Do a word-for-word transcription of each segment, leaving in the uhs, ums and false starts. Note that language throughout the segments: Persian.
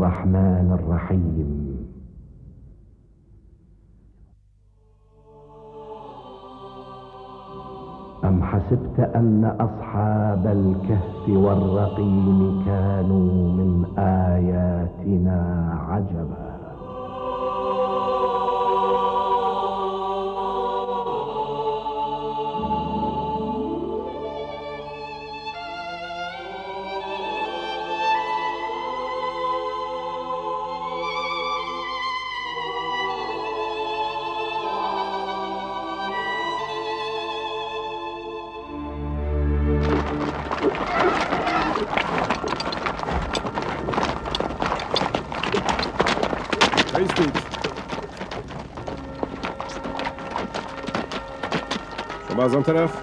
الرحمن الرحيم. أم حسبت أن أصحاب الكهف والرقيم كانوا من آياتنا عجبا. شما از آن طرف،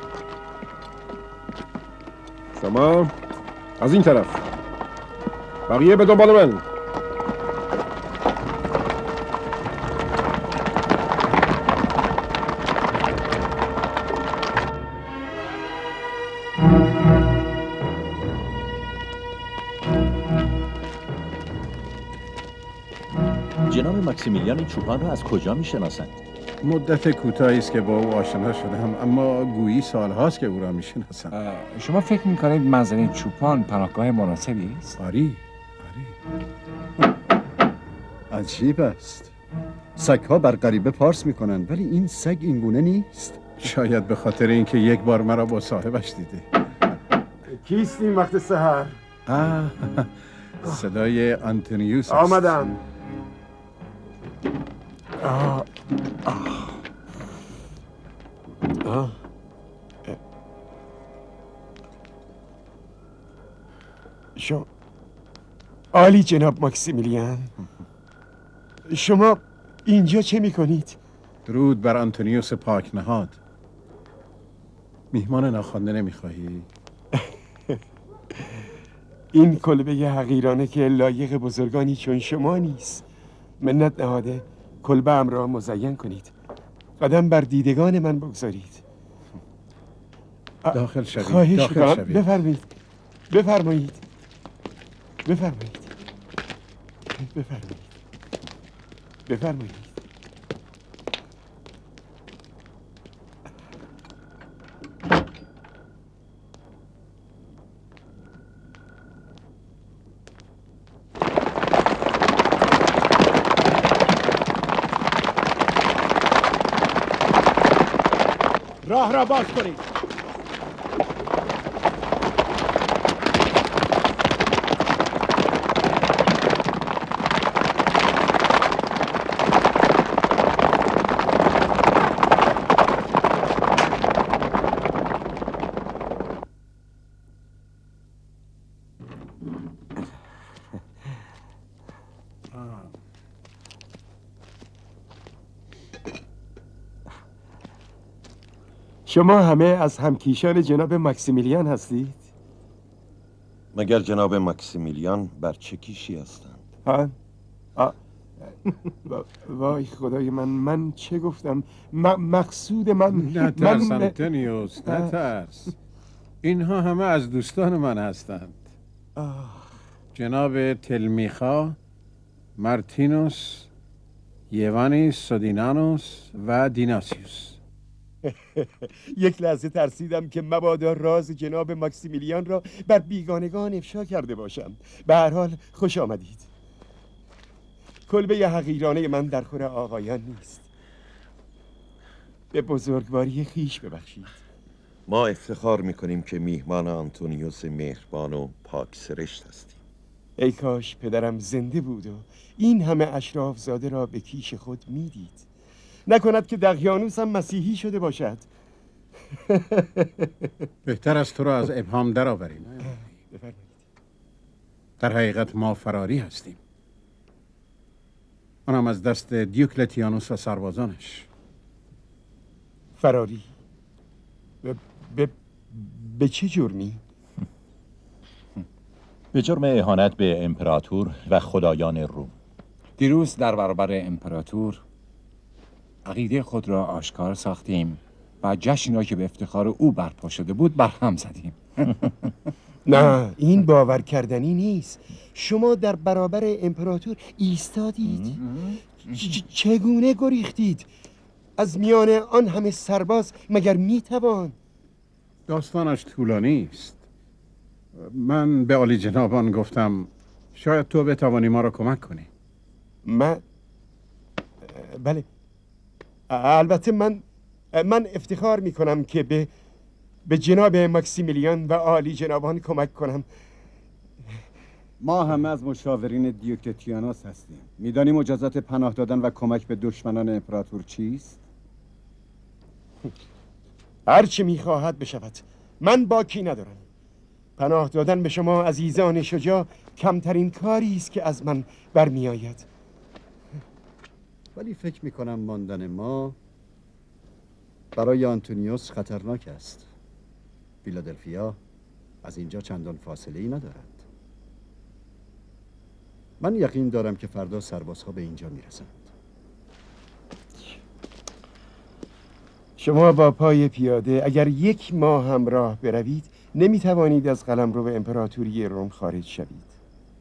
شما از این طرف، بقیه به دنبال من. جناب ماکسیمیلیان این چوپان را از کجا میشناسند؟ مدت کوتاهی است که با او آشنا شدم، اما گویی سالهاست که او را میشناسم. شما فکر میکنید منزل این چوپان پناهگاه مناسبی است؟ آری آری. عجیب است. سگ‌ها بر غریبه پارس میکنند، ولی این سگ این گونه نیست. شاید به خاطر اینکه یک بار مرا با صاحبش دیده. کیست این وقت سحر؟ آه صدای آنتونیوس آمدم. آه. آه. آه. شما عالی جناب ماکسیمیلیان، شما اینجا چه میکنید؟ درود بر آنتونیوس پاک نهاد. میهمان ناخوانده نمیخواهی؟ این کلبه حقیرانه که لایق بزرگانی چون شما نیست. منت نهاده کلبه ام را مزین کنید، قدم بر دیدگان من بگذارید. داخل شوید. خواهش داخل شوید. بفرمایید بفرمایید بفرمایید بفرمایید بفرمایید. راه را باز کنید. شما همه از همکیشان جناب ماکسیمیلیان هستید؟ مگر جناب ماکسیمیلیان بر چه کیشی هستند؟ ها؟ آ... وای خدای من، من چه گفتم؟ م... مقصود من نترس من... آنتونیوس، نترس. اینها همه از دوستان من هستند. آه. جناب تلمیخا، مارتینوس، یوانیس سودینانوس و دیناسیوس. یک لحظه ترسیدم که مبادا راز جناب ماکسیمیلیان را بر بیگانگان افشا کرده باشم. به هر حال خوش آمدید. کلبه حقیرانه من در خور آقایان نیست. به بزرگواری خیش ببخشید. ما افتخار میکنیم که میهمان آنتونیوس مهربان و پاک سرشت هستیم. ای کاش پدرم زنده بود و این همه اشراف زاده را به کیش خود میدید. نکند که دقیانوس هم مسیحی شده باشد. بهتر از تو را از ابهام در آوریم. در حقیقت ما فراری هستیم، آنم از دست دیوکلتیانوس و سربازانش. فراری؟ به, به, به چه جرمی؟ به جرم اهانت به امپراتور و خدایان روم. دیروز در برابر امپراتور عقیده خود را آشکار ساختیم و جشنی را که به افتخار او برپا شده بود برهم زدیم. نه این باور کردنی نیست. شما در برابر امپراتور ایستادید. چگونه گریختید؟ از میان آن همه سرباز مگر میتوان؟ داستانش طولانی است. من به عالی جنابان گفتم شاید تو بتوانی ما را کمک کنی. من بله البته من من افتخار میکنم که به به جناب ماکسیمیلیان و عالی جنابان کمک کنم. ما همه از مشاورین دیوکلتیانوس هستیم. میدانی مجازات پناه دادن و کمک به دشمنان امپراتور چیست؟ هر چه میخواهد بشود، من باکی ندارم. پناه دادن به شما عزیزان شجاع کمترین کاری است که از من برمیآید. ولی فکر میکنم ماندن ما برای آنتونیوس خطرناک است. فیلادلفیا از اینجا چندان فاصله ای ندارد. من یقین دارم که فردا سربازها به اینجا میرسند. شما با پای پیاده اگر یک ماه هم راه بروید نمیتوانید از قلمرو امپراتوری روم خارج شوید.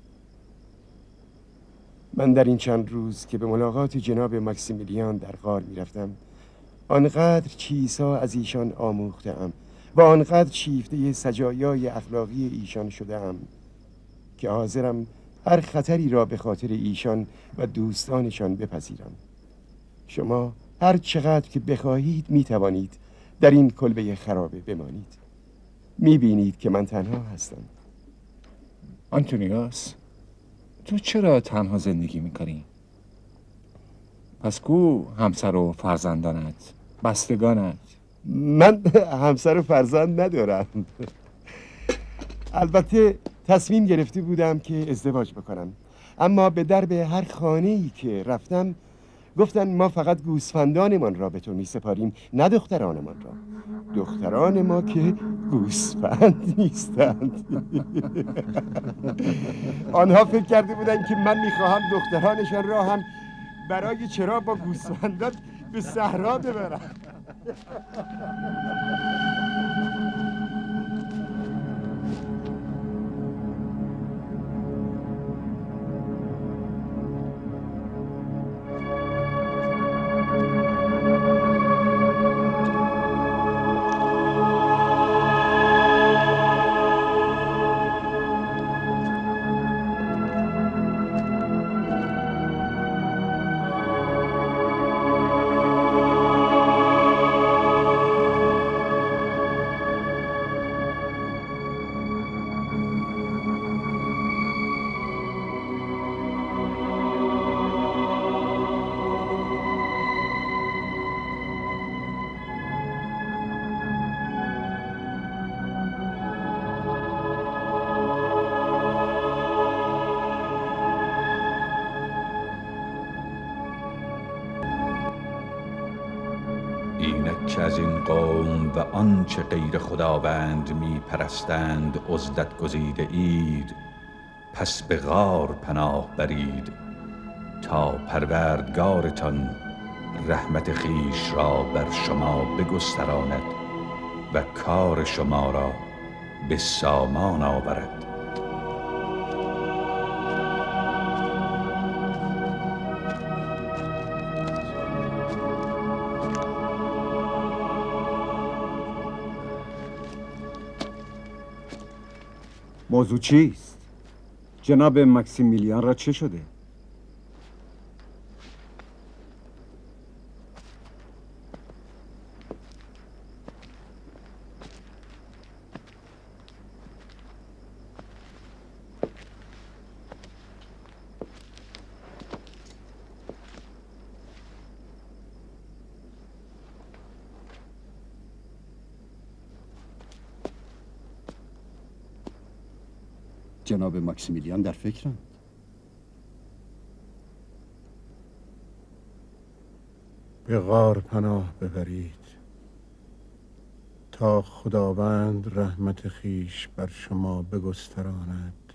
من در این چند روز که به ملاقات جناب ماکسیمیلیان در غار میرفتم آنقدر چیزها از ایشان آموخته‌ام و آنقدر شیفته سجایای اخلاقی ایشان شده‌ام که حاضرم هر خطری را به خاطر ایشان و دوستانشان بپذیرم. شما هر چقدر که بخواهید می توانید در این کلبه خرابه بمانید. می بینید که من تنها هستم. آنتونیوس، تو چرا تنها زندگی میکنی؟ پس کو همسر و فرزندانت، بستگانت؟ من همسر و فرزند ندارم. البته تصمیم گرفته بودم که ازدواج بکنم، اما به درب هر خانه‌ای که رفتم گفتن ما فقط گوسفندانمان را به تو می سپاریم، نه دخترانمان را. دختران ما که گوسفند نیستند. آنها فکر کرده بودند که من میخواهم دخترانشان را هم برای چرا با گوسفندان به صحرا ببرم. اینک از این قوم و آنچه غیر خداوند می پرستند عزلت گزیده اید، پس به غار پناه برید تا پروردگارتان رحمت خیش را بر شما بگستراند و کار شما را به سامان آورد. موضوع چیست؟ جناب ماکسیمیلیان را چه شده؟ جناب ماکسیمیلیان در فکرند. به غار پناه ببرید تا خداوند رحمت خیش بر شما بگستراند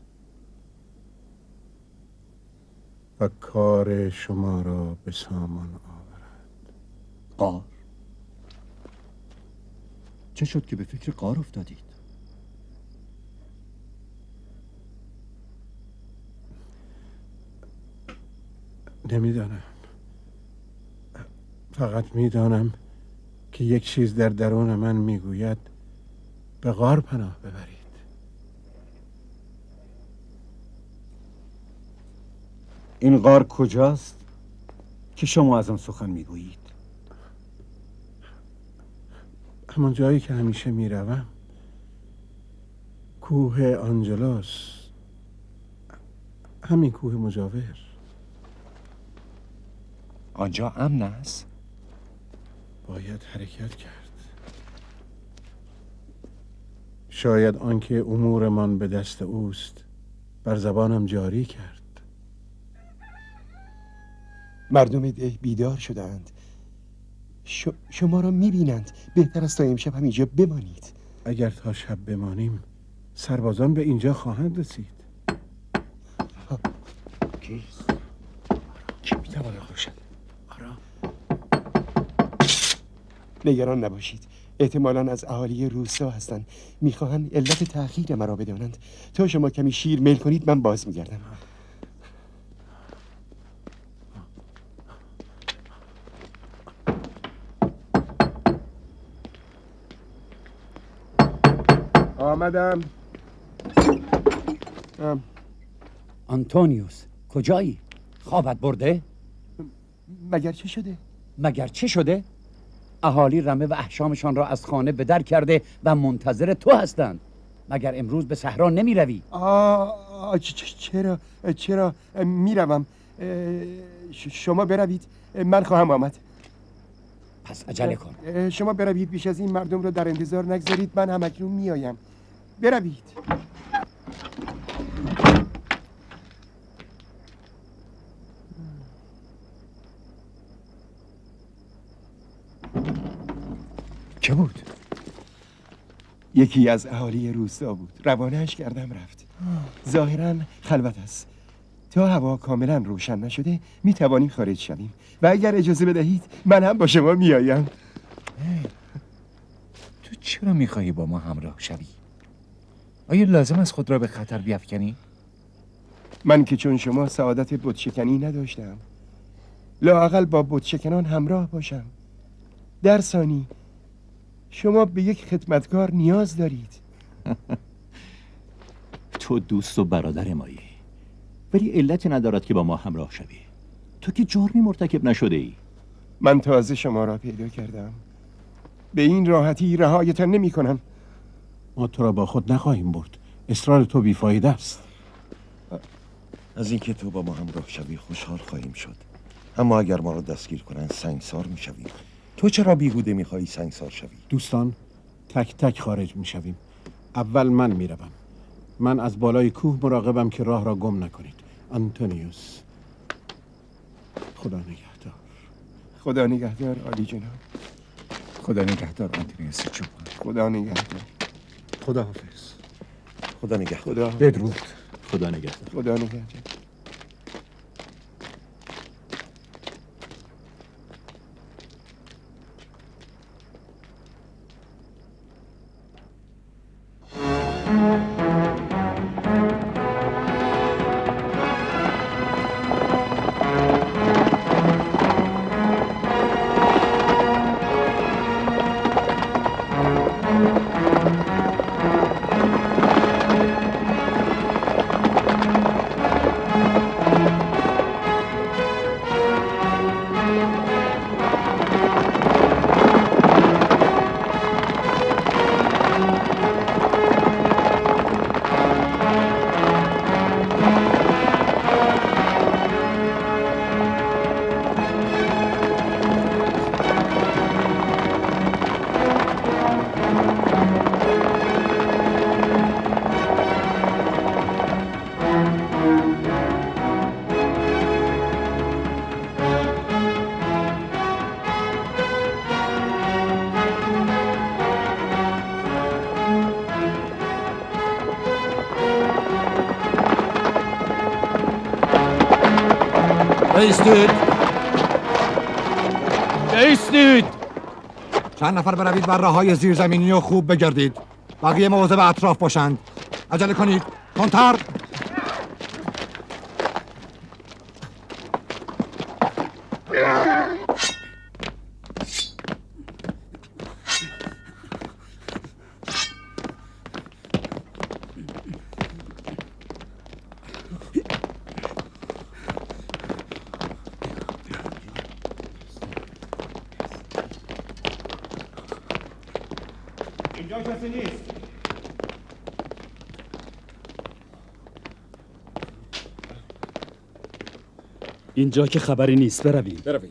و کار شما را به سامان آورد. غار؟ چه شد که به فکر غار افتادید؟ نمیدانم. فقط میدانم که یک چیز در درون من میگوید به غار پناه ببرید. این غار کجاست که شما از آن سخن میگویید؟ همون جایی که همیشه میروم، کوه آنجلوس، همین کوه مجاور. آنجا امن است؟ باید حرکت کرد. شاید آنکه امورمان به دست اوست بر زبانم جاری کرد. مردم ده بیدار شدند. ش... شما را میبینند. بهتر است تا امشب همینجا بمانید. اگر تا شب بمانیم سربازان به اینجا خواهند رسید. کیست؟ کی میتواند باشد؟ آرام. نگران نباشید. احتمالاً از اهالی روستا هستند. میخواهند علت تأخیر مرا بدانند. تا شما کمی شیر میل کنید من باز میگردم. آمدم. ام. آنتونیوس کجایی؟ خوابت برده؟ مگر چه شده؟ مگر چه شده؟ اهالی رمه و احشامشان را از خانه به در کرده و منتظر تو هستند. مگر امروز به صحرا نمی روی؟ آه چرا چرا میروم. شما بروید من خواهم آمد. پس عجله کن. شما بروید بیش از این مردم را در انتظار نگذارید. من هم اکنون میآیم. بروید. چه بود؟ یکی از اهالی روستا بود. روانه‌اش کردم رفت. ظاهراً خلوت است. تا هوا کاملا روشن نشده می توانیم خارج شویم و اگر اجازه بدهید من هم با شما می آیم. تو چرا میخواهی با ما همراه شوی؟ آیا لازم است خود را به خطر بیفکنی؟ من که چون شما سعادت بتشکنی نداشتم، لااقل با بتشکنان همراه باشم. در ثانی شما به یک خدمتکار نیاز دارید. تو دوست و برادر مایی، ولی علتی ندارد که با ما همراه شوی. تو که جرمی مرتکب نشده ای. من تازه شما را پیدا کردم. به این راحتی رهایتان نمی کنم. ما تو را با خود نخواهیم برد. اصرار تو بیفایده است. از اینکه تو با ما همراه شوی خوشحال خواهیم شد، اما اگر ما را دستگیر کنند سنگسار می شویم. تو چرا بیهوده می خواهی سنگسار شوی؟ دوستان تک تک خارج می شویم. اول من می روم. من از بالای کوه مراقبم که راه را گم نکنید. آنتونیوس. خدا نگهدار. خدا نگهدار عالی جناب. خدا نگهدار آنتونیوس چوپان. خدا نگهدار. خدا حافظ. خدا نگهدار. خدا بدرود. خدا نگهدار. خدا نگهدار. ایستید ایستید چند نفر بروید بر راههای زیرزمینی و خوب بگردید. بقیه مواظب اطراف باشند. عجله کنید. تندتر. اینجا کسی نیست. اینجا که خبری نیست، برویم. برویم.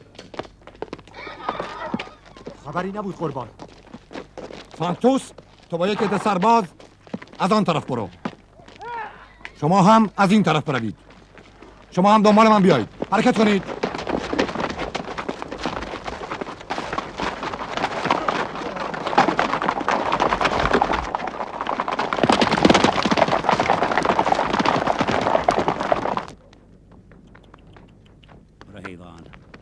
خبری نبود قربان. سانتوس، تو با یک عده سرباز از آن طرف برو. شما هم از این طرف بروید. شما هم دنبال من بیایید. حرکت کنید. برو حیوان.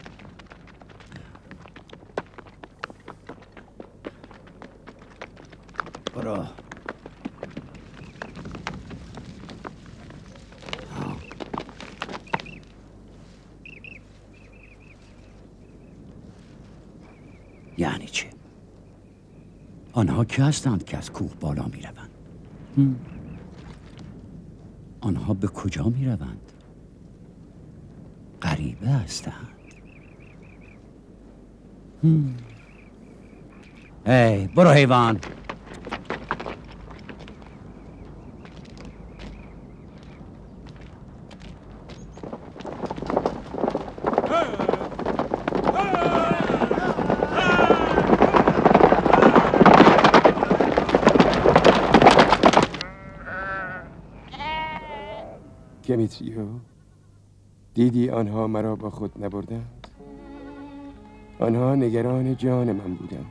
برو. یعنی چه؟ آنها که هستند که از کوه بالا می روند؟ آنها به کجا می روند؟ غریبه هستند. ای برو حیوان. دمیتریو، دیدی آنها مرا با خود نبردند؟ آنها نگران جان من بودند.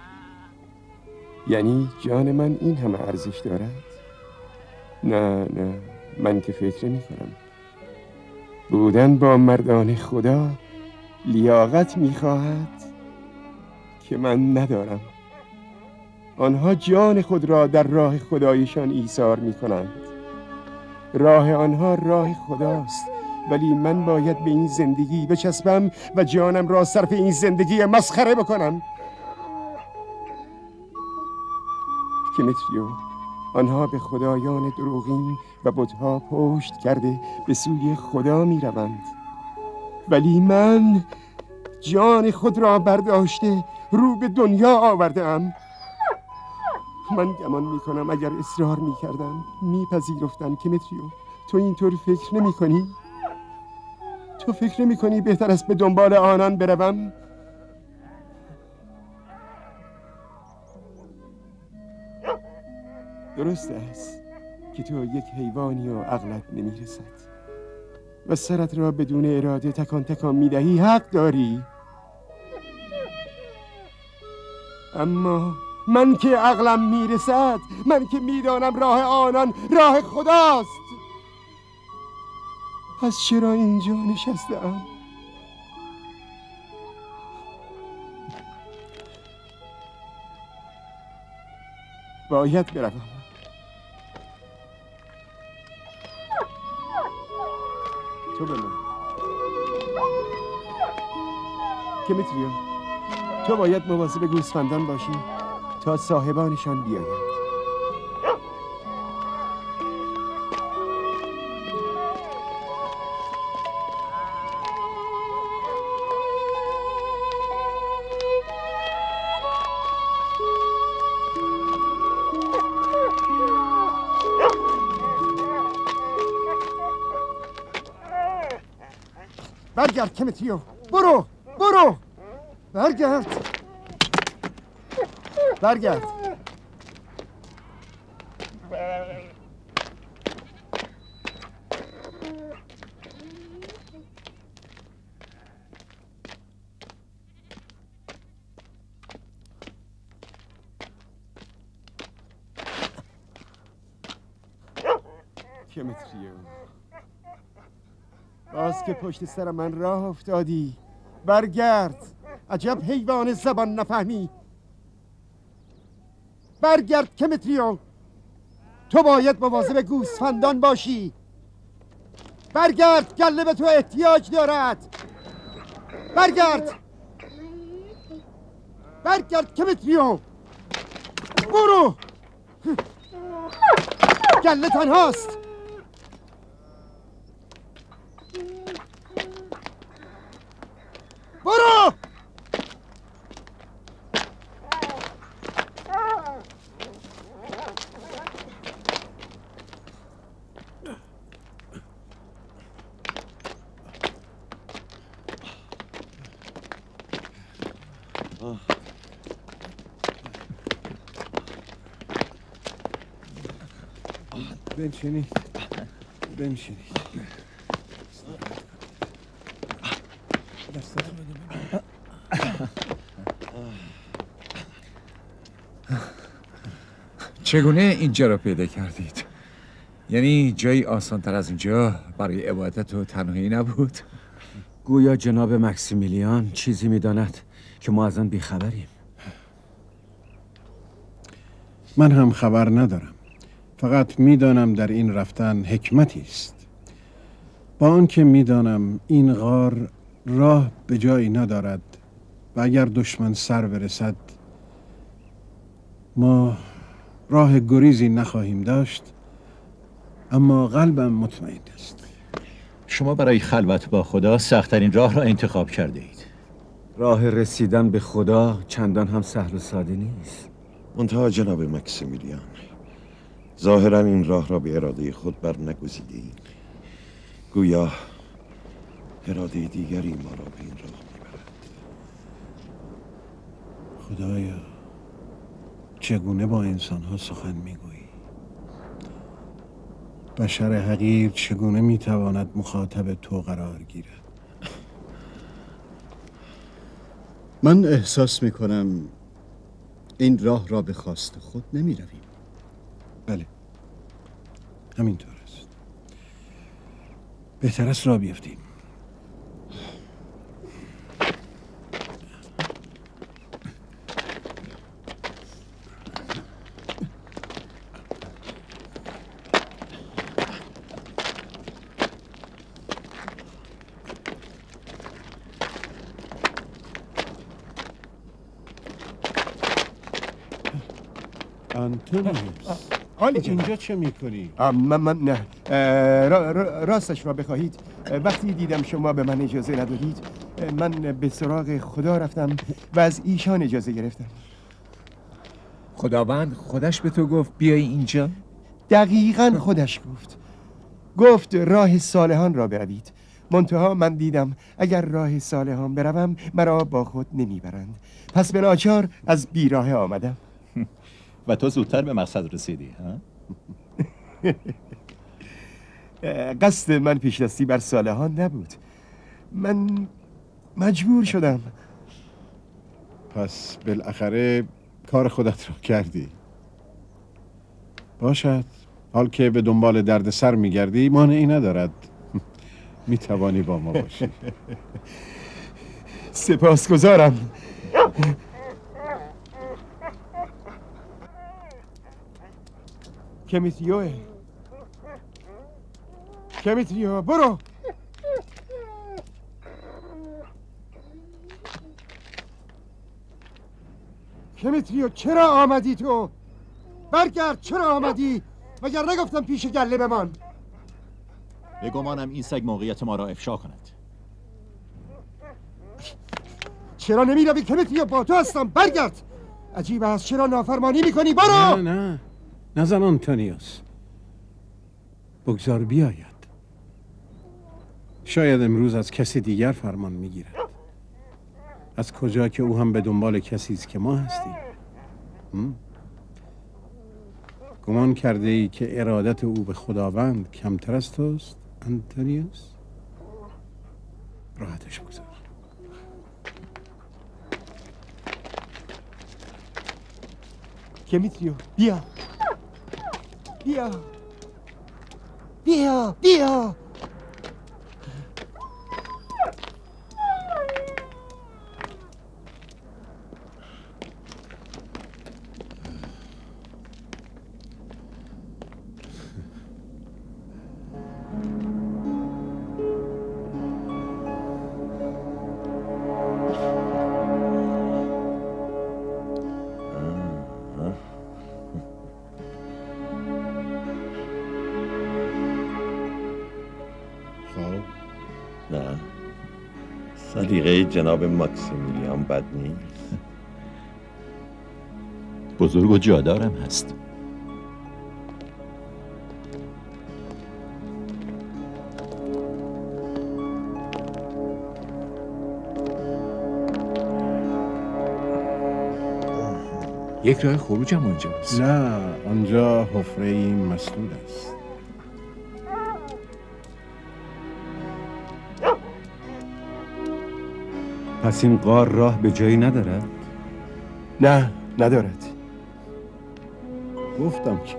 یعنی جان من این همه ارزش دارد؟ نه نه، من که فکر می کنم بودن با مردان خدا لیاقت می خواهد که من ندارم. آنها جان خود را در راه خدایشان ایثار می کنند. راه آنها راه خداست، ولی من باید به این زندگی بچسبم و جانم را صرف این زندگی مسخره بکنم. دمیتریو، آنها به خدایان دروغین و بتها پشت کرده به سوی خدا می روند، ولی من جان خود را برداشته رو به دنیا آورده ام. من گمان می کنم اگر اصرار می کردم می پذیرفتن. دمیتریو، تو اینطور فکر نمی کنی؟ تو فکر نمی کنی بهتر است به دنبال آنان بروم؟ درست است که تو یک حیوانی و عقلت نمی رسد و سرت را بدون اراده تکان تکان می دهی. حق داری، اما من که عقلم می رسد، من که می دانم راه آنان راه خداست، پس چرا اینجا نشستم؟ باید بروم. تو بمان. دمیتریو، تو باید مواظب گوسفندان باشی تا صاحبانشان بیاید. برگرد دمیتریو، برو برو، برگرد برگرد. دمیتریو، باز که پشت سر من راه افتادی. برگرد. عجب حیوان زبان نفهمی. برگرد دمیتریو، تو باید مواظب گوسفندان باشی. برگرد، گله به تو احتیاج دارد. برگرد برگرد دمیتریو، برو. گله تنهاست. برو. بنشینید بنشینید چگونه اینجا را پیدا کردید؟ یعنی جایی آسان‌تر از اینجا برای عبادت و تنهایی نبود؟ گویا جناب مکسیمیلیان چیزی میداند که ما از آن بیخبریم. من هم خبر ندارم، فقط میدانم در این رفتن حکمتی است. با آنکه میدانم این غار راه به جایی ندارد و اگر دشمن سر برسد ما راه گریزی نخواهیم داشت، اما قلبم مطمئن است. شما برای خلوت با خدا سخت‌ترین راه را انتخاب کرده اید. راه رسیدن به خدا چندان هم سهل و ساده نیست. منتها جناب مکسیمیلیان، ظاهرا این راه را به اراده خود بر نگزیده اید. گویا اراده دیگری ما را به این راه میبرد. خدایا چگونه با انسانها سخن میگویی؟ بشر حقیر چگونه میتواند مخاطب تو قرار گیرد؟ من احساس میکنم این راه را به خواست خود نمی رویم. بله همینطور است. بهتر است را بیفتیم. آنتونیوس، حالی اینجا چه میکنی؟ من من نه را را راستش را بخواهید، وقتی دیدم شما به من اجازه ندادید من به سراغ خدا رفتم و از ایشان اجازه گرفتم. خداوند خودش به تو گفت بیای اینجا؟ دقیقاً خودش گفت. گفت راه صالحان را بروید. منتها من دیدم اگر راه صالحان بروم مرا با خود نمیبرند، پس به ناچار از بیراه آمدم. و تو زودتر به مقصد رسیدی ها؟ قصد من پیشدستی بر صالحان نبود، من مجبور شدم. پس بالاخره کار خودت را کردی. باشد، حال که به دنبال درد سر میگردی مانعی ندارد میتوانی با ما باشی. سپاسگزارم. کمیتریوه کمیتریو برو. کمیتریو چرا آمدی تو؟ برگرد، چرا آمدی؟ مگر نگفتم پیش گله بمان؟ به گمانم این سگ موقعیت ما را افشا کند. چرا نمی روی کمیتریو؟ با تو هستم، برگرد. عجیب است چرا نافرمانی میکنی؟ برو. نه نه نزن آنتونیوس، بگذار بیاید. شاید امروز از کسی دیگر فرمان میگیرد. از کجا که او هم به دنبال کسی است که ما هستیم. هم؟ گمان کرده ای که ارادت او به خداوند کمتر از توست آنتونیوس؟ راحتش بگذار. کمیتریو بیا بیا بیا بیا. نه، سلیقه جناب ماکسیمیلیان بد نیست. بزرگ و جادارم هست. یک راه خروج هم اونجاست. نه، آنجا حفره این مسدود است. پس این غار راه به جایی ندارد؟ نه ندارد. گفتم که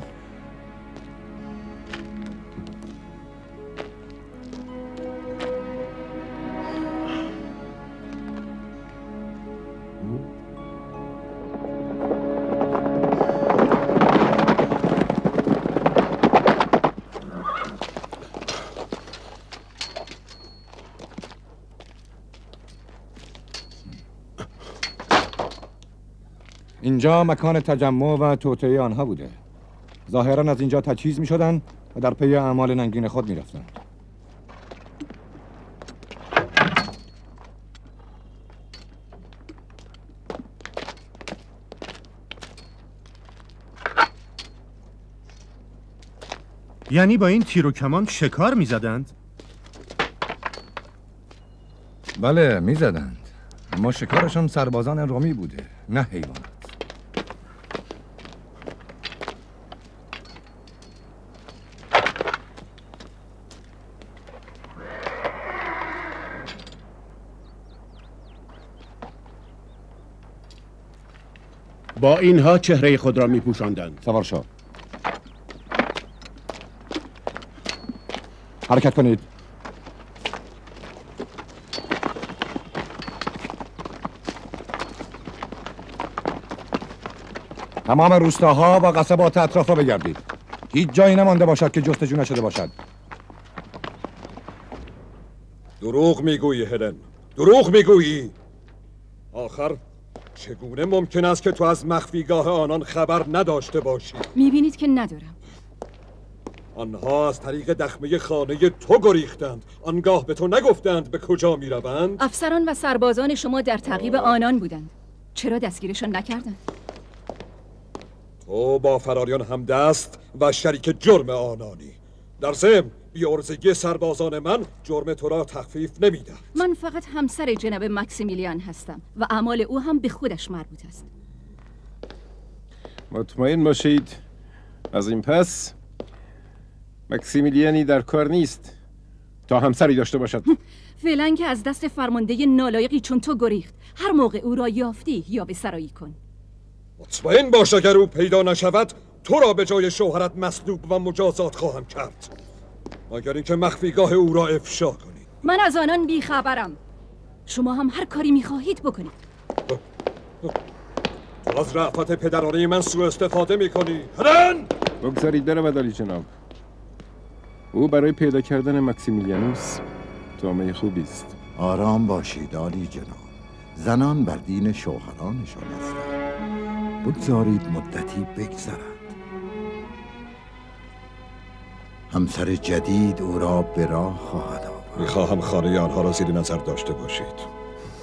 اینجا مکان تجمع و توطئه آنها بوده. ظاهرا از اینجا تجهیز می شدن و در پی اعمال ننگین خود می رفتن. یعنی با این تیر و کمان شکار می زدند؟ بله می زدند. اما شکارشان سربازان رومی بوده، نه حیوانات. با اینها چهره خود را می پوشاندند. سوار شو. حرکت کنید. تمام روستاها و قصبات اطراف را بگردید. هیچ جایی نمانده باشد که جستجو نشده باشد. دروغ میگویی هلن، دروغ میگویی. آخر چگونه ممکن است که تو از مخفیگاه آنان خبر نداشته باشی؟ میبینید که ندارم. آنها از طریق دخمه خانه تو گریختند. آنگاه به تو نگفتند به کجا میروند؟ افسران و سربازان شما در تعقیب آنان بودند. چرا دستگیرشان نکردند؟ تو با فراریان همدست و شریک جرم آنانی. در ضمن بی‌عرضگی سربازان من جرم تو را تخفیف نمی‌دهد. من فقط همسر جناب مکسیمیلیان هستم و اعمال او هم به خودش مربوط است. مطمئن باشید از این پس مکسیمیلیانی در کار نیست تا همسری داشته باشد. فعلا که از دست فرمانده نالایقی چون تو گریخت. هر موقع او را یافتی یا به سرایی کن. مطمئن باش اگر او پیدا نشود تو را به جای شوهرت مصلوب و مجازات خواهم کرد، مگر اینکه مخفیگاه او را افشا کنید. من از آنان بیخبرم. شما هم هر کاری میخواهید بکنید. تو از رأفت پدرانه من سوء استفاده میکنی. هلن! بگذارید برود عالی جناب. او برای پیدا کردن مکسیمیلیانوس تومه خوبی است. آرام باشید عالی جناب. زنان بر دین شوهرانشان هستند. بگذارید مدتی بگذرد. همسر جدید او را به راه خواهد آورد. میخواهم خانه آنها را زیر نظر داشته باشید.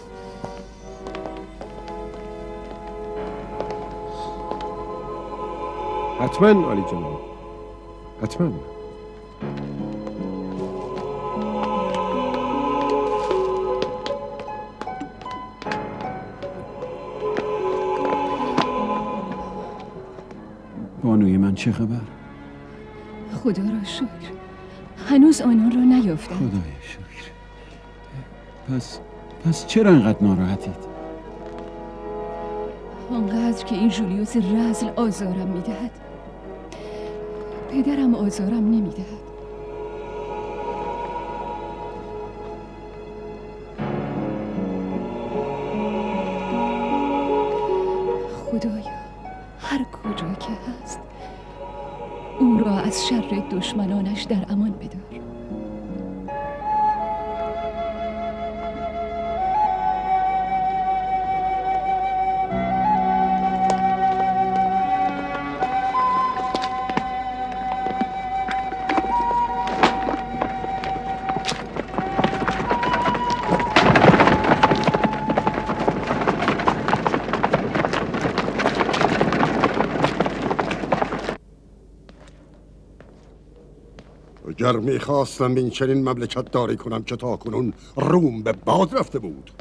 حتما عالی جناب، حتما. بانوی من چه خبر؟ خدا را شکر هنوز آنان را نیافتند. خدای شکر. پس پس چرا انقدر ناراحتید؟ آنقدر که این جولیوس رزل آزارم میدهد. پدرم آزارم نمیدهد. خدایا هر کجا که هست او را از شر دشمنانش در امان بدار. اگر میخواستم این چنین مملکت داری کنم که تا کنون روم به باد رفته بود.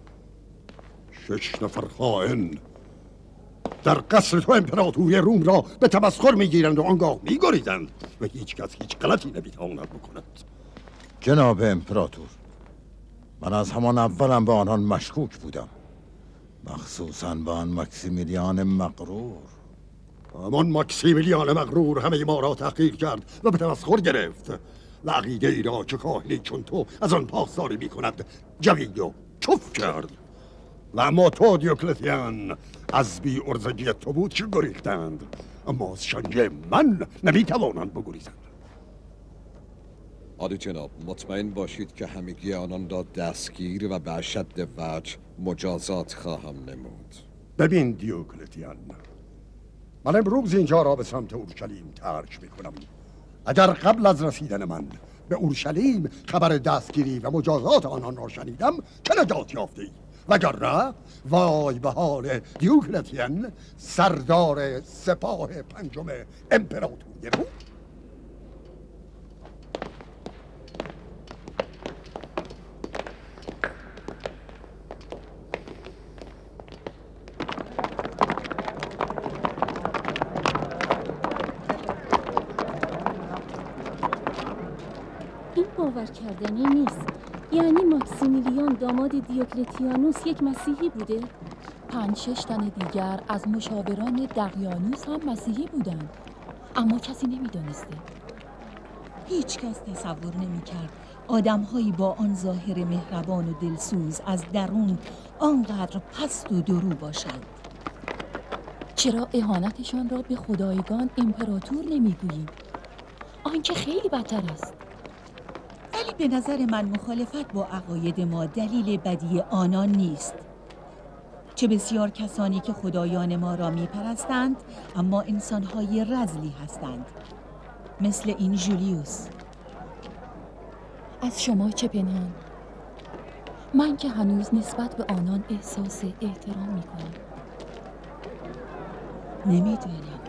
شش نفر خائن در قصر تو امپراتوری روم را به تمسخر میگیرند و آنگاه میگریزند و هیچ کس هیچ غلطی نمیتواند بکند. جناب امپراتور، من از همان اولم به آنان مشکوک بودم، مخصوصاً به آن مکسیمیلیان مغرور. همان مکسیمیلیان مغرور همه ما را تحقیر کرد و به تمسخر گرفت و عقیده ای را که کاهلی چون تو از آن پاسداری می کند جوید و کف کرد. و اما تو دیوکلتیان از بی ارزگی تو بود که گریختند، اما از شنجه من نمی توانند بگریزند. عالی جناب، مطمئن باشید که همگی آنان را دستگیر و به اشد وجه مجازات خواهم نمود. ببین دیوکلتیان، من امروز اینجا را به سمت اورشلیم ترک میکنم. اگر قبل از رسیدن من به اورشلیم خبر دستگیری و مجازات آنان را شنیدم که نجات یافتی، وگرنه وای به حال دیوکلتیان، سردار سپاه پنجم امپراتوری روم. باور کردنی نیست. یعنی ماکسیمیلیان داماد دیوکلتیانوس یک مسیحی بوده؟ پنج شش تن دیگر از مشاوران دقیانوس هم مسیحی بودند، اما کسی نمیدانسته. هیچ کس تصور نمی کرد آدم‌هایی با آن ظاهر مهربان و دلسوز از درون آنقدر پست و درو باشند. چرا اهانتشان را به خدایگان امپراتور نمیگویی؟ آنچه خیلی بدتر است. ولی به نظر من مخالفت با عقاید ما دلیل بدی آنان نیست. چه بسیار کسانی که خدایان ما را میپرستند اما انسانهای رذلی هستند، مثل این جولیوس. از شما چه پنهان؟ من که هنوز نسبت به آنان احساس احترام میکنم. نمیدونم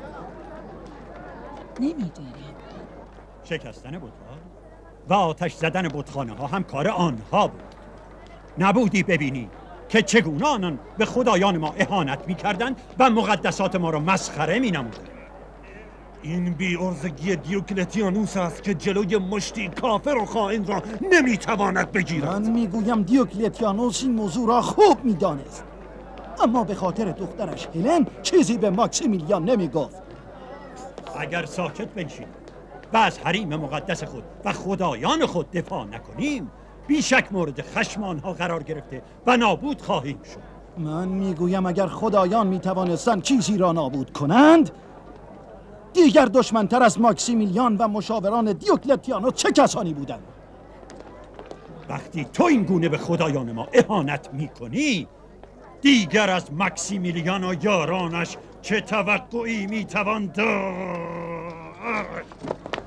نمیدونم شکستن بت‌ها و آتش زدن بتخانه ها هم کار آنها بود. نبودی ببینی که چگونه آنان به خدایان ما اهانت می‌کردند و مقدسات ما را مسخره می‌نمودند. این بی‌عرضگی دیوکلتیانوس است که جلوی مشتی کافر و خائن را نمی‌تواند بگیرد. من میگویم دیوکلتیانوس این موضوع را خوب می‌دانست، اما به خاطر دخترش هلن چیزی به ماکسیمیلیان نمیگفت. اگر ساکت بنشیم و از حریم مقدس خود و خدایان خود دفاع نکنیم، بیشک مورد خشم آنها قرار گرفته و نابود خواهیم شد. من میگویم اگر خدایان میتوانستند چیزی را نابود کنند، دیگر دشمنتر از ماکسیمیلیان و مشاوران دیوکلتیانوس چه کسانی بودند؟ وقتی تو این گونه به خدایان ما اهانت میکنی، دیگر از ماکسیمیلیان و یارانش چه توقعی میتوان داشت؟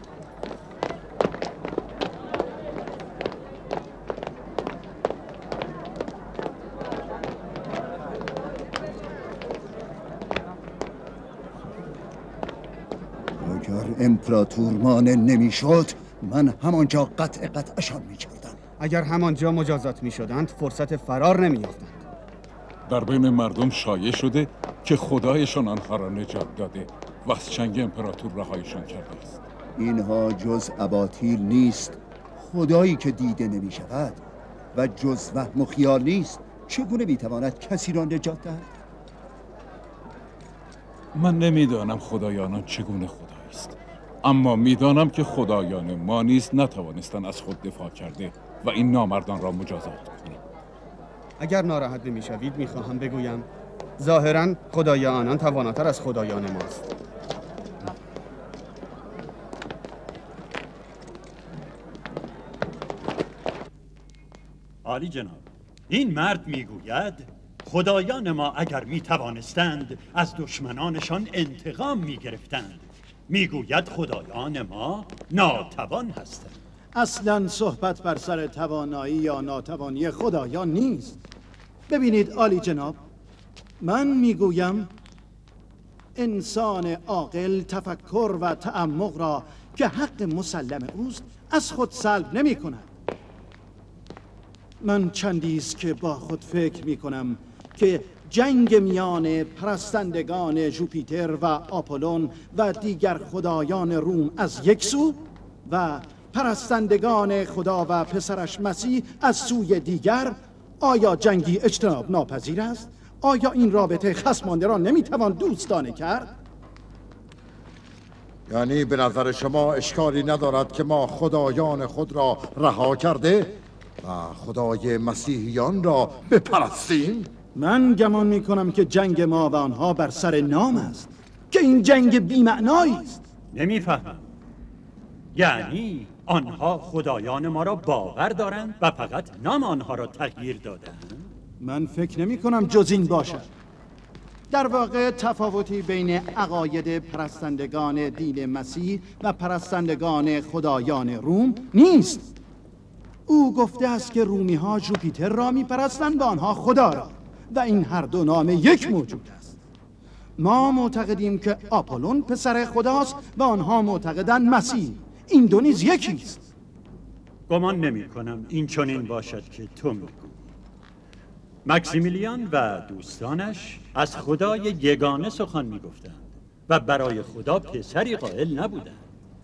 اگر امپراتور مانع نمیشد، من همانجا قطع قطعشان میکردم. اگر همانجا مجازات میشدند فرصت فرار نمیافتند. در بین مردم شایع شده که خدایشان آنها را نجات داده و از چنگ امپراتور رهایشان کرده است. اینها جز اباطیل نیست. خدایی که دیده نمی شود و جز وهم و خیال نیست، چگونه میتواند کسی را نجات دهد؟ من نمیدانم خدایانان چگونه خدایی است، اما میدانم که خدایان ما نیز نتوانستند از خود دفاع کرده و این نامردان را مجازات کنیم. اگر ناراحت نمیشوید میخواهم بگویم ظاهراً خدای آنان تواناتر از خدایان ماست. عالی جناب، این مرد میگوید خدایان ما اگر میتوانستند از دشمنانشان انتقام میگرفتند. میگوید خدایان ما ناتوان هستند. اصلا صحبت بر سر توانایی یا ناتوانی خدایان نیست. ببینید عالی جناب، من میگویم انسان عاقل تفکر و تعمق را که حق مسلم اوست از خود سلب نمی کند. من چندی است که با خود فکر می کنم که جنگ میان پرستندگان جوپیتر و آپولون و دیگر خدایان روم از یک سو و پرستندگان خدا و پسرش مسیح از سوی دیگر، آیا جنگی اجتناب ناپذیر است؟ آیا این رابطه خصمانده را نمیتوان دوستانه کرد؟ یعنی به نظر شما اشکالی ندارد که ما خدایان خود را رها کرده و خدای مسیحیان را بپرستیم؟ من گمان می کنم که جنگ ما و آنها بر سر نام است، که این جنگ بی‌معنایی است. نمیفهمم. یعنی آنها خدایان ما را باور دارند و فقط نام آنها را تغییر دادند؟ من فکر نمی کنم جز این باشد. در واقع تفاوتی بین عقاید پرستندگان دین مسیح و پرستندگان خدایان روم نیست. او گفته است که رومی ها جوپیتر را می پرستند و آنها خدا را، و این هر دو نام یک موجود است. ما معتقدیم که آپولون پسر خداست و آنها معتقدند مسیح. این دو نیز یکیست. گمان نمی کنم این چنین باشد که تو میگویی. مکسیمیلیان و دوستانش از خدای یگانه سخن می گفتند و برای خدا پسری قائل نبودند.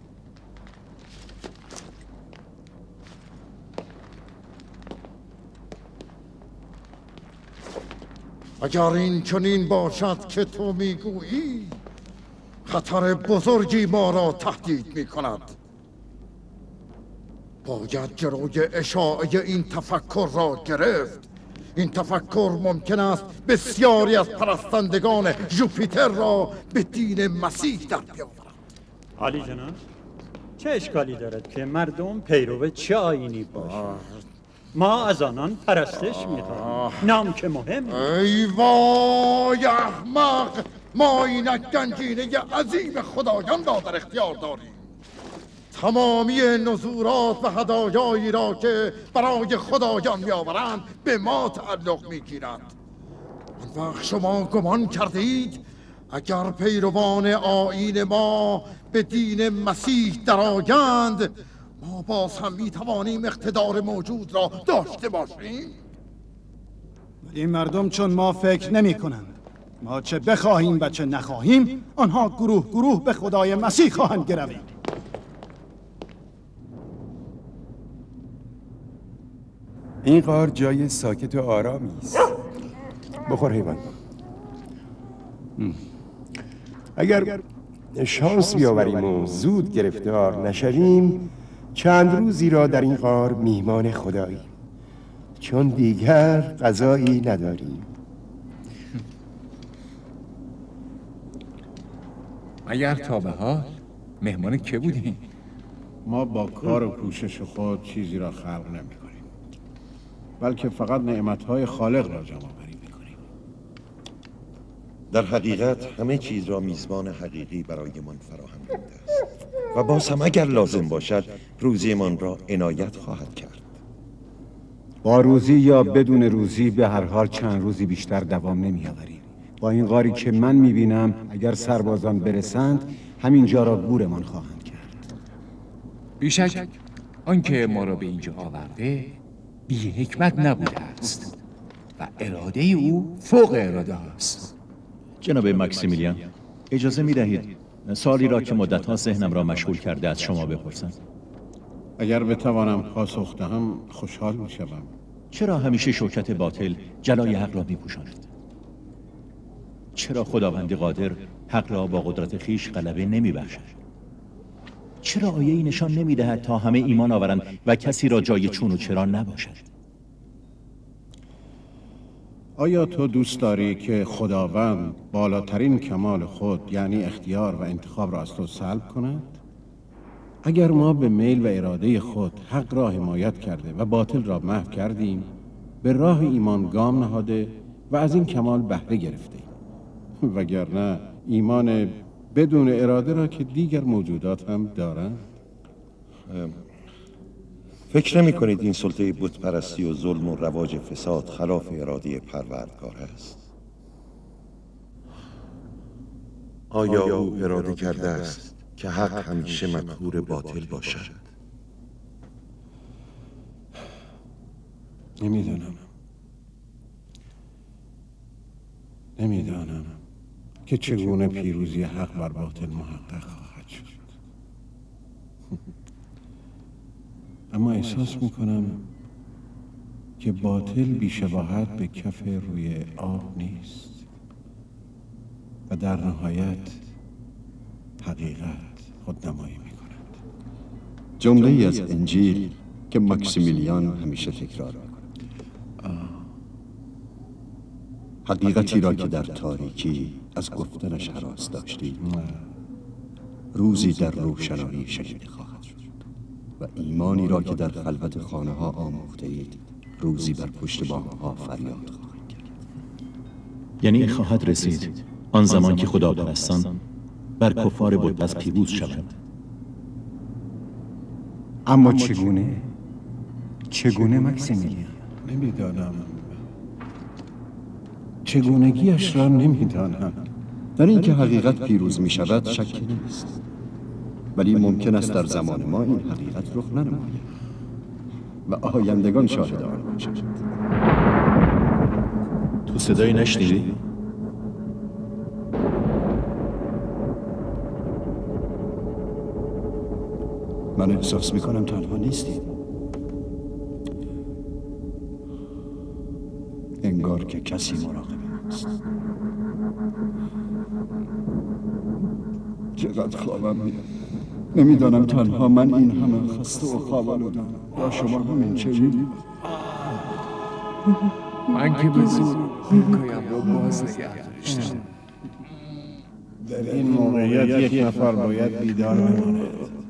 اگر این چنین باشد که تو میگویی، خطر بزرگی ما را تهدید می کند. باید جلوی اشاعه این تفکر را گرفت. این تفکر ممکن است بسیاری از پرستندگان جوپیتر را به دین مسیح در بیاورد. عالی جناب، چه اشکالی دارد که مردم پیرو چه آیینی باشند؟ ما از آنان پرستش می‌خواهیم، نام که مهم. ای وای احمق، ما اینک گنجینه عظیم خدایان را در اختیار داریم. تمامی نذورات و هدایایی را که برای خدایان می‌آورند به ما تعلق می‌گیرد. آن وقت شما گمان کردید اگر پیروان آیین ما به دین مسیح درآیند، ما باز هم می‌توانیم اقتدار موجود را داشته باشیم؟ ولی مردم چون ما فکر نمی کنند. ما چه بخواهیم و چه نخواهیم، آنها گروه گروه به خدای مسیح خواهند گروید. این غار جای ساکت و آرامی است. بخور حیوان. اگر شانس بیاوریم و زود گرفتار نشویم، چند روزی را در این غار میهمان خداییم، چون دیگر غذایی نداریم. اگر تا به حال مهمان که بودیم؟ ما با کار و کوشش خود چیزی را خلق نمی کنیم، بلکه فقط نعمتهای خالق را جمع آوری می کنیم. در حقیقت همه چیز را میزبان حقیقی برایمان فراهم کرده است و باز هم اگر لازم باشد روزیمان را عنایت خواهد کرد. با روزی یا بدون روزی به هر حال چند روزی بیشتر دوام نمی آوریم. با این غاری که من می بینم اگر سربازان برسند همینجا را گورمان خواهند کرد. بیشک آنکه ما را به اینجا آورده بی حکمت نبوده است و اراده او فوق اراده است. جناب مکسیمیلیان، اجازه می دهید سوالی را که مدت‌ها ذهنم را مشغول کرده از شما بپرسم؟ اگر بتوانم پاسخ دهم خوشحال می شوم. چرا همیشه شوکت باطل جلای حق را می پوشاند؟ چرا خداوند قادر حق را با قدرت خیش غلبه نمی بخشد؟ چرا آیه‌ای نشان نمی دهد تا همه ایمان آورند و کسی را جای چون و چرا نباشد؟ آیا تو دوست داری که خداوند بالاترین کمال خود یعنی اختیار و انتخاب را از تو سلب کند؟ اگر ما به میل و اراده خود حق را حمایت کرده و باطل را محو کردیم، به راه ایمان گام نهاده و از این کمال بهره گرفتیم. وگرنه ایمان بدون اراده را که دیگر موجودات هم دارند. فکر نمی کنید این سلطه بت پرستی و ظلم و رواج فساد خلاف اراده پروردگار است؟ آیا او اراده کرده است که حق همیشه مقهور باطل باشد؟ نمیدانم. نمیدانم که چگونه پیروزی حق بر باطل محقق خواهد شد. اما احساس میکنم که باطل بی‌شباهت به کف روی آب نیست و در نهایت حقیقت خودنمایی میکند. جمله ای از انجیل که ماکسیمیلیان همیشه تکرار میکند. حقیقتی را که در تاریکی از گفتنش هراس داشتید روزی در روشنایی شنیده خواهد شد و ایمانی را که در خلوت خانه ها آموخته اید روزی بر پشت بام ها فریاد خواهد کرد. یعنی خواهد رسید آن زمان که خدا پرستان بر کفار بت‌پرست پیروز شوند. اما چگونه؟ چگونه ماکسیمیلیان؟ نمیدانم، چگونگیش را نمیدانم. در اینکه حقیقت پیروز می شود شکی نیست، ولی ممکن است در زمان ما این حقیقت رخ ننماید و آیندگان شاهد آن باشند. تو صدایی نشنیدی؟ من احساس می کنم تنها نیستید. انگار که کسی مراقب ماست. چقدر خوابم میاد. نمیدانم تنها من این همه خسته و خوابالودم یا شما همین چنین. من که به زور نیکویم رو باز نگه داشتم. در این موقعیت یک نفر باید بیدار بماند.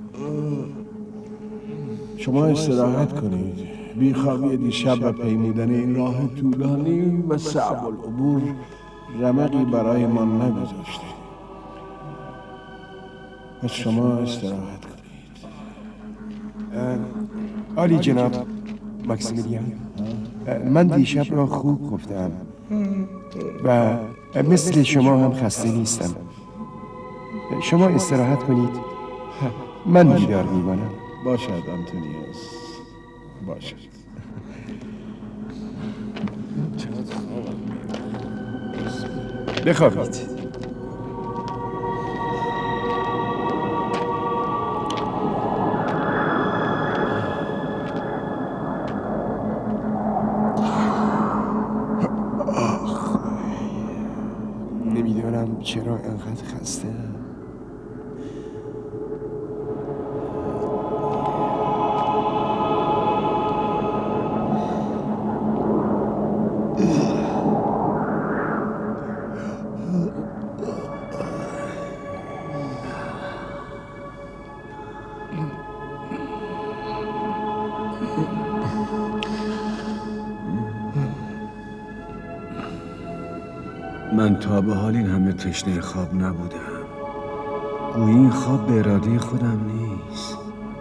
شما استراحت کنید. بیخوابی دیشب و پیمودن این راه طولانی و صعب العبور رمقی برای ما نگذاشته. پس شما استراحت کنید. عالی جناب ماکسیمیلیان، من دیشب را خوب گفتم و مثل شما هم خسته نیستم. شما استراحت کنید، من بیدار میمانم. باشد آنتونیوس، باشد. بخوابید. نمیدونم چرا انقدر خسته هم. من تا به حال این همه تشنه خواب نبودم. گویی این خواب به اراده خودم نیست.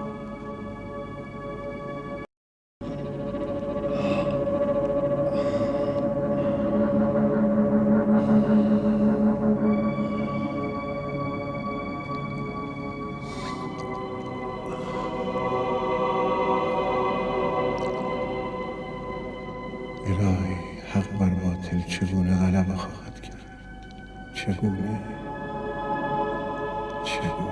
الهی، حق بر باطل چگونه غلبه خواهد کرد؟ چگونه؟ چگونه؟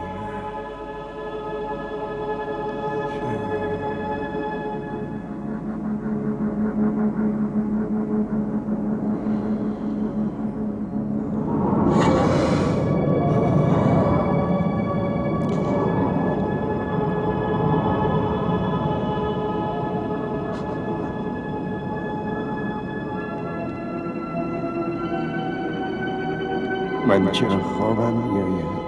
من چرا خوابم میآید؟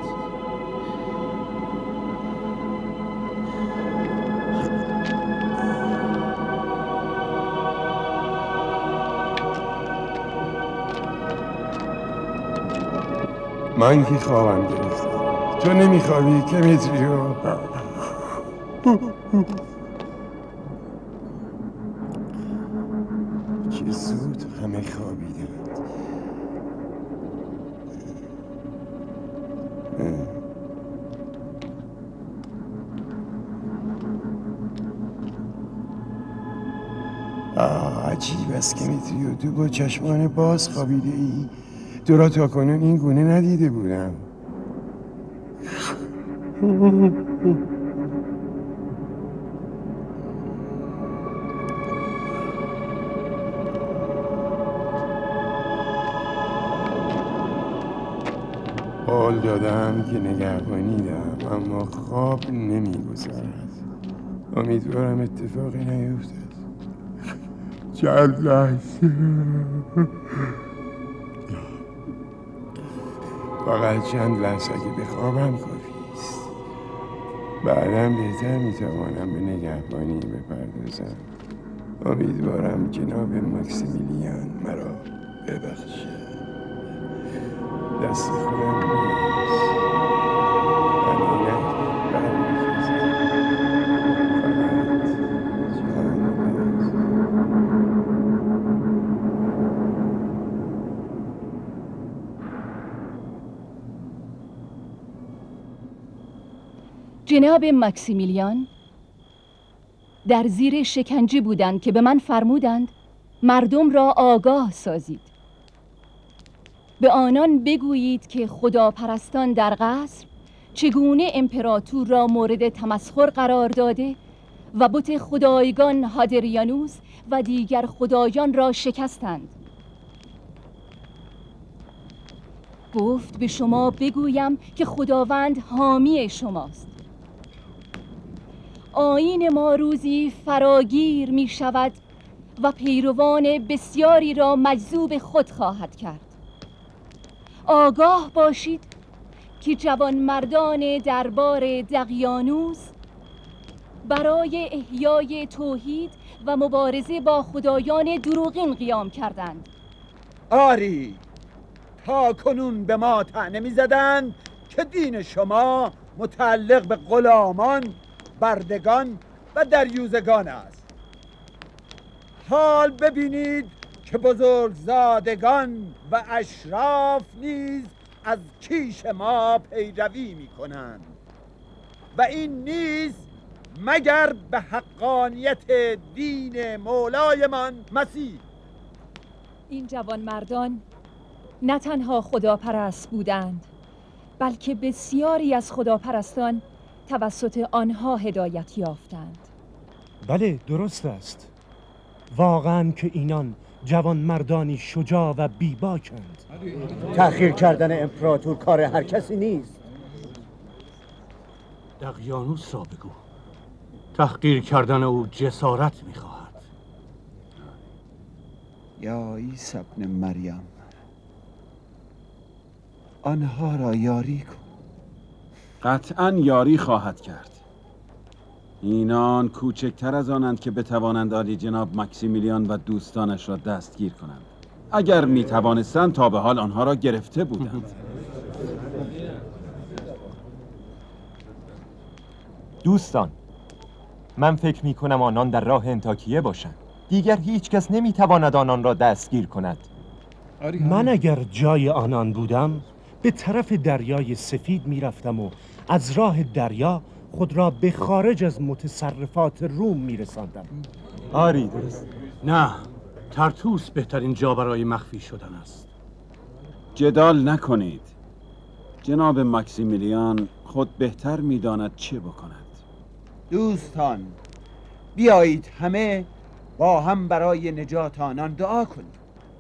من که خوابم گرفتم. تو نمیخوابی کمیتریو؟ چه زود همه خوابیدند. آه، عجیب است که میتریو، تو با چشمان باز خوابیده ای. تو را تا کنون این گونه ندیده بودم. قول دادم که نگهبانی دارم، اما خواب نمیگذرد. امیدوارم اتفاقی نیفتد. چند لحظه فقط چند لحظه که بخوابم کافیست. بعدم بهتر میتوانم به نگهبانی بپردازم. امیدوارم جناب ماکسیمیلیان مرا ببخشد. دست خودم نیست. قنینت برمیخیزم. فقط چند لحظه. جناب ماکسیمیلیان در زیر شکنجه بودند که به من فرمودند مردم را آگاه سازید. به آنان بگویید که خداپرستان در قصر چگونه امپراتور را مورد تمسخر قرار داده و بت خدایگان هادریانوس و دیگر خدایان را شکستند. گفت به شما بگویم که خداوند حامی شماست. آیین ما روزی فراگیر می شود و پیروان بسیاری را مجذوب خود خواهد کرد. آگاه باشید که جوانمردان دربار دقیانوس برای احیای توحید و مبارزه با خدایان دروغین قیام کردند. آری، تا کنون به ما طعنه می‌زدند که دین شما متعلق به غلامان، بردگان و دریوزگان است. حال ببینید که بزرگزادگان و اشراف نیز از کیش ما پیروی می کنند و این نیز مگر به حقانیت دین مولایمان مسیح. این جوانمردان نه تنها خداپرست بودند، بلکه بسیاری از خداپرستان توسط آنها هدایت یافتند. بله درست است. واقعا که اینان جوانمردانی شجاع و بیباکند. تأخیر کردن امپراتور کار هر کسی نیست. دقیانوس را بگو تحقیر کردن او جسارت می‌خواهد. یا عیسی ابن مریم، آنها را یاری کن. قطعاً یاری خواهد کرد. اینان کوچکتر از آنند که بتوانند عالی جناب ماکسیمیلیان و دوستانش را دستگیر کنند. اگر می توانستند تا به حال آنها را گرفته بودند. دوستان، من فکر می کنم آنان در راه انطاکیه باشند. دیگر هیچ کس نمی تواند آنان را دستگیر کند. من اگر جای آنان بودم به طرف دریای سفید می رفتم و از راه دریا خود را به خارج از متصرفات روم می رساندم. آری درست. نه، ترتوس بهترین جا برای مخفی شدن است. جدال نکنید. جناب ماکسیمیلیان خود بهتر می داند چه بکند. دوستان، بیایید همه با هم برای نجات آنان دعا کنیم.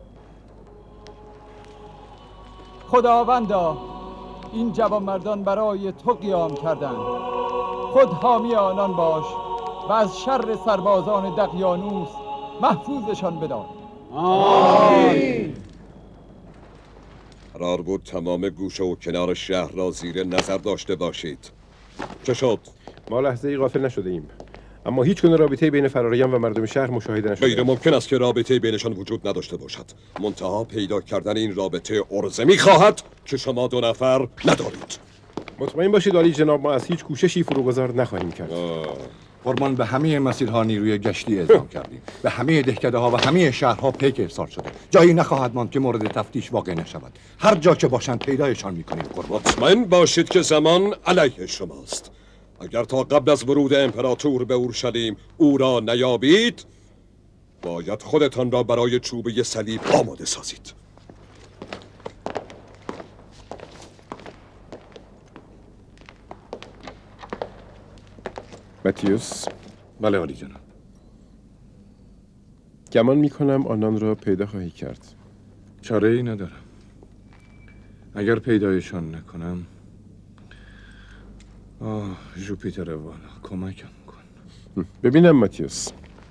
خداوندا، این جوانمردان برای تو قیام کردند. خود حامی آنان باش و از شر سربازان دقیانوس محفوظشان بدار. آمین. قرار بود تمام گوشه و کنار شهر را زیر نظر داشته باشید. چه شد؟ ما لحظه ای غافل نشده ایم، اما هیچ گونه رابطه بین فراریان و مردم شهر مشاهده نشده. غیر ممکن است که رابطه بینشان وجود نداشته باشد. منتها پیدا کردن این رابطه عرضه می‌خواهد که شما دو نفر ندارید. مطمئن باشید عالی جناب، ما از هیچ کوششی فروگذار نخواهیم کرد. قربان به همه مسیرها نیروی گشتی اعزام کردیم. به همه دهکده ها و همه شهرها پیک ارسال شده. جایی نخواهد ماند که مورد تفتیش واقع نشود. هر جا که باشند پیدایشان می‌کنیم قربان. مطمئن باشید که زمان علیه شماست. اگر تا قبل از ورود امپراتور به اورشلیم او را نیابید، باید خودتان را برای چوبه صلیب آماده سازید. ماتیوس. بله عالی جناب. گمان میکنم آنان را پیدا خواهی کرد. چاره ای ندارم. اگر پیدایشان نکنم، آه جوپیتر والا کمکم کن. ببینم ماتیوس،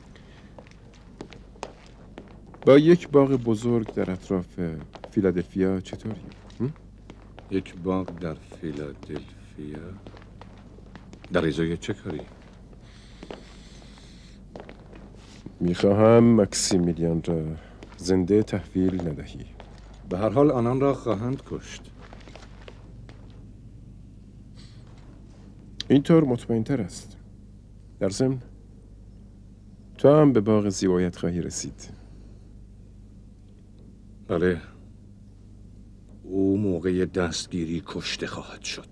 با یک باغ بزرگ در اطراف فیلادلفیا چطوری؟ یک باغ در فیلادلفیا؟ در ازای چه کاری؟ میخواهم مکسیمیلیان را زنده تحویل ندهی. به هر حال آنان را خواهند کشت. اینطور مطمئن تر است. در ضمن تو هم به باغ زیبایت خواهی رسید. بله، او موقع دستگیری کشته خواهد شد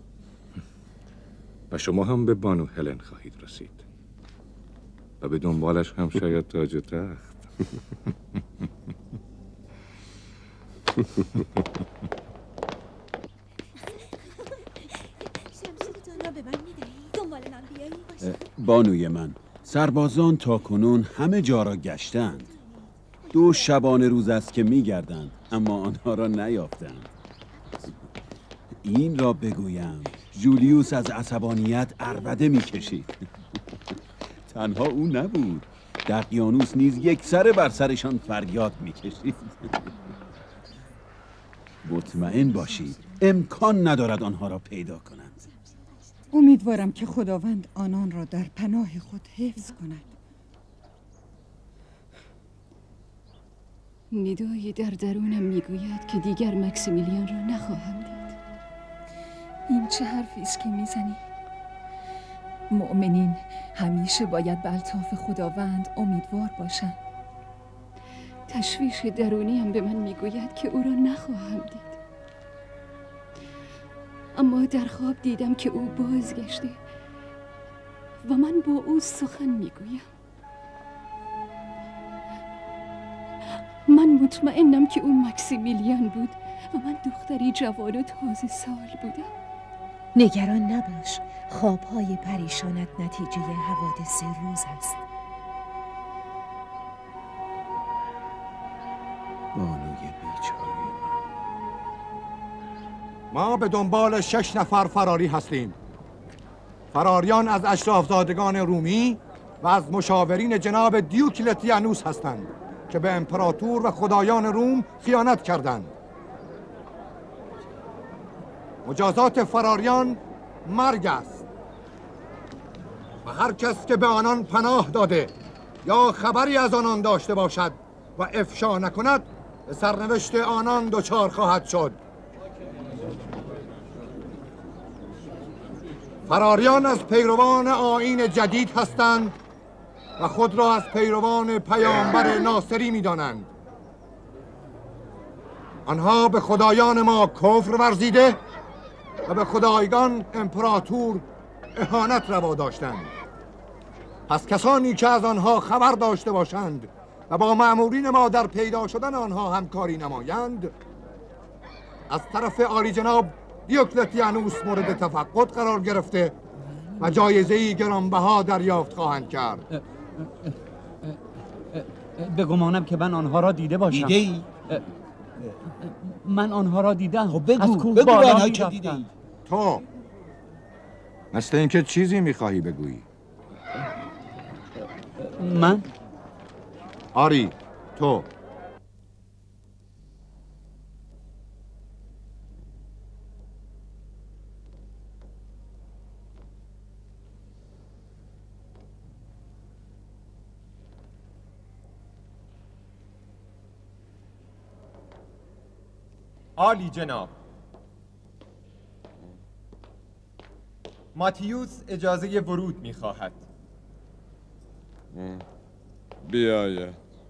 و شما هم به بانو هلن خواهید رسید و به دنبالش هم شاید تاج و تخت. بانوی من، سربازان تا کنون همه جا را گشتند. دو شبانه روز است که میگردند، اما آنها را نیافتند. این را بگویم، جولیوس از عصبانیت عربده میکشید. تنها او نبود، دقیانوس نیز یک سره بر سرشان فریاد میکشید. مطمئن باشید امکان ندارد آنها را پیدا کنند. امیدوارم که خداوند آنان را در پناه خود حفظ کند. ندایی در درونم میگوید که دیگر مکسیمیلیان را نخواهم دید. این چه حرفی است که میزنی؟ مؤمنین همیشه باید به الطاف خداوند امیدوار باشند. تشویش درونیم به من میگوید که او را نخواهم دید. اما در خواب دیدم که او بازگشته و من با او سخن میگویم. من مطمئنم که او مکسیمیلیان بود و من دختری جوان و تازه سال بودم. نگران نباش، خوابهای پریشانت نتیجه حوادث روز است. بانوی بیچاره ما به دنبال شش نفر فراری هستیم. فراریان از اشرافزادگان رومی و از مشاورین جناب دیوکلتیانوس هستند که به امپراتور و خدایان روم خیانت کردند. مجازات فراریان مرگ است و هر کس که به آنان پناه داده یا خبری از آنان داشته باشد و افشا نکند به سرنوشت آنان دچار خواهد شد. فراریان از پیروان آیین جدید هستند و خود را از پیروان پیامبر ناصری می دانند. آنها به خدایان ما کفر ورزیده و به خدایگان امپراتور اهانت روا داشتند. پس کسانی که از آنها خبر داشته باشند و با مأمورین ما در پیدا شدن آنها همکاری نمایند، از طرف عالی جناب دیوکلتیانوس مورد تفقد قرار گرفته و جایزه‌ای گرانبها دریافت خواهند کرد. به گمانم که من آنها را دیده باشم. دیده ای؟ من آنها را دیدم. خب بگو، از کوه بگو بالا آنها که می‌رفتند. دیده ای. تو مثل اینکه چیزی میخواهی بگویی. من؟ آری تو. عالی جناب، ماتیوس اجازه ورود می‌خواهد. بیاید.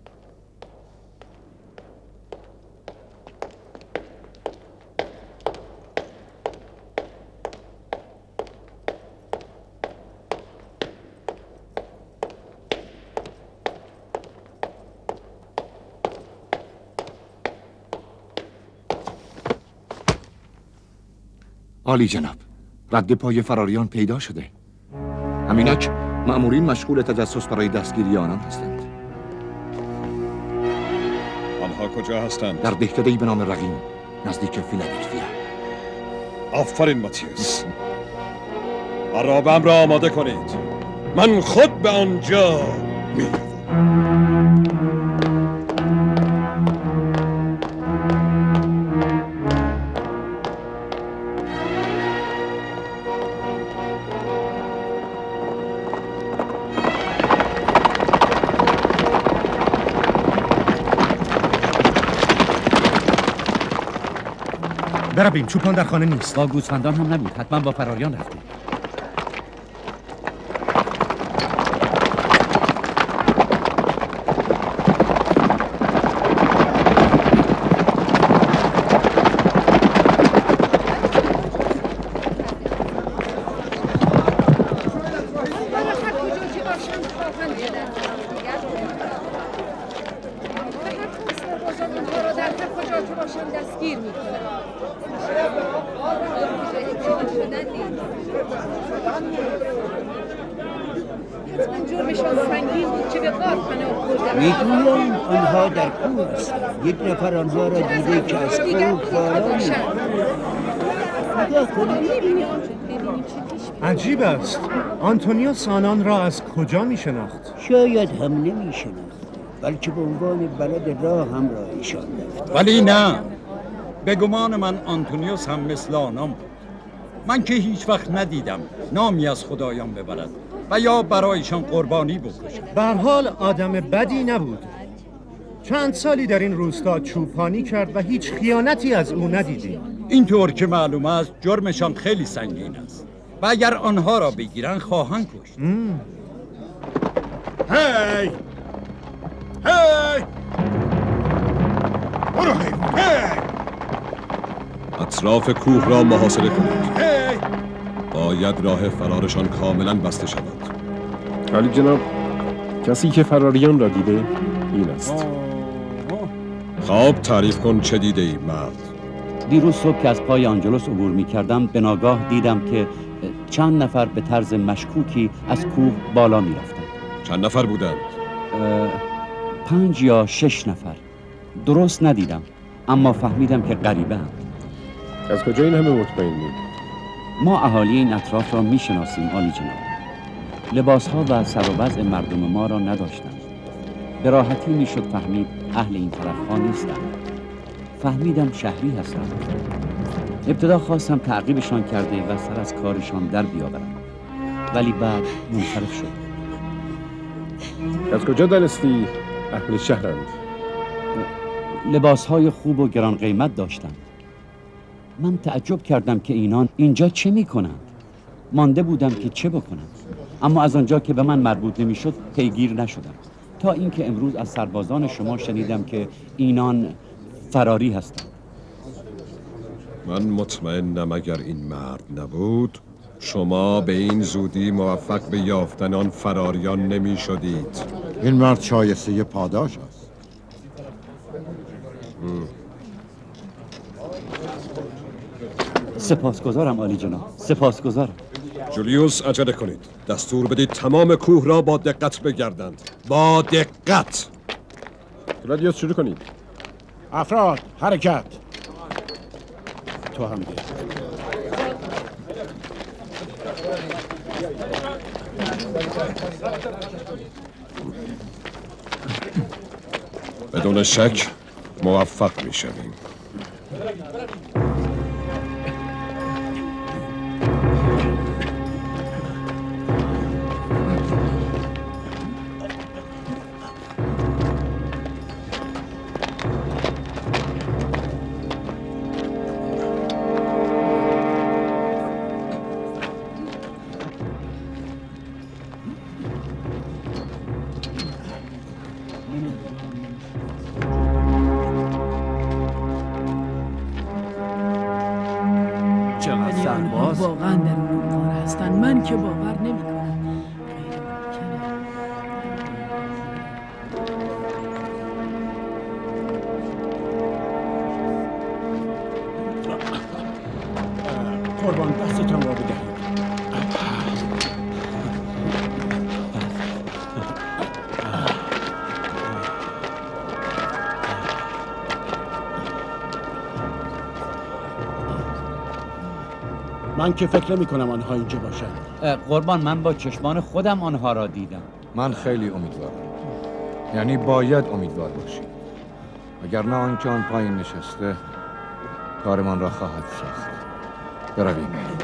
عالی جناب، رد پای فراریان پیدا شده. همینک مأمورین مشغول تجسس برای دستگیری آنان هستند. آنها کجا هستند؟ در دهکده‌ای به نام رقیم. نزدیک فیلادلفیا. آفرین ماتیوس. عرابم را آماده کنید. من خود به آنجا میروم. برویم، چوپان در خانه نیست. با گوسفندان هم نبود، حتما با فراریان رفته. میگویم آنها در کوه هستند. یک نفر آنها را دیده که از کوه بالا می‌رود. نگاه کنید. عجیب است. آنتونیوس آنان را از کجا می شناخت؟ شاید هم نمی شناخت، بلکه به عنوان بلد راه هم راهشان رفت. ولی نه، به گمان من آنتونیوس هم مثل آنان بود. من که هیچ وقت ندیدم نامی از خدایان ببرد و یا برایشان قربانی بکشد. به هر حال آدم بدی نبود. چند سالی در این روستا چوپانی کرد و هیچ خیانتی از او ندیدیم. اینطور که معلوم است جرمشان خیلی سنگین است و اگر آنها را بگیرن خواهند کشت. هی هی برو هی اطراف کوه را محاصره کنید. باید راه فرارشان کاملا بسته شود. ولی جناب، کسی که فراریان را دیده این است. خب تعریف کن چه دیده ای مرد؟ دیروز صبح که از پای آنجلوس عبور می کردم به ناگاه دیدم که چند نفر به طرز مشکوکی از کوه بالا می رفتن. چند نفر بودند؟ پنج یا شش نفر. درست ندیدم اما فهمیدم که غریبه هم. از کجا این همه مطمئنی؟ ما اهالی این اطراف را می شناسیم عالی جناب. لباس ها و سر و وضع مردم ما را نداشتند. به راحتی می شد فهمید اهل این طرف ها نیستند. فهمیدم شهری هستند. ابتدا خواستم تعقیبشان کرده و سر از کارشان در بیاورم، ولی بعد منصرف شد. از کجا دانستی اهل شهرند؟ لباس های خوب و گران قیمت داشتند. من تعجب کردم که اینان اینجا چه می کنند؟ مانده بودم که چه بکنم، اما از آنجا که به من مربوط نمی شد پیگیر نشدم تا اینکه امروز از سربازان شما شنیدم که اینان فراری هستند. من مطمئنم اگر این مرد نبود شما به این زودی موفق به یافتن آن فراریان نمی شدید. این مرد شایسته پاداش است. سپاسگزارم عالی جناب، سپاسگزارم. جولیوس عجله کنید، دستور بدید تمام کوه را با دقت بگردند. با دقت. کلادیوس شروع کنید. افراد حرکت. تو هم بیا. بدون شک موفق می شویم. واقعا در اون کار هستن. من که باور نمی کنم. قربان دستتان را بدهید. من که فکر نمی کنم آنها اینجا باشند. قربان من با چشمان خودم آنها را دیدم. من خیلی امیدوارم. یعنی باید امیدوار باشیم. اگر نه آنکه آن پایین نشسته کارمان را خواهد ساخت. برویم.